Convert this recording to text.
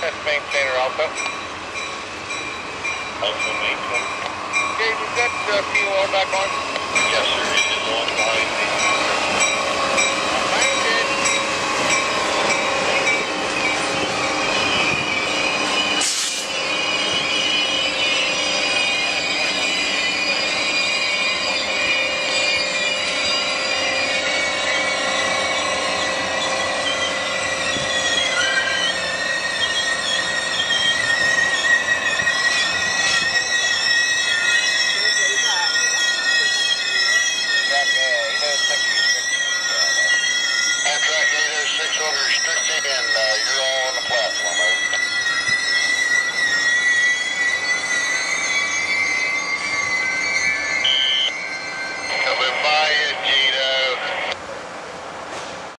That's maintainer Alpha. Alpha maintainer. Okay, we've got POR back on. Yes, sir. It is on behind me. Behind it. Track 806 under restricting and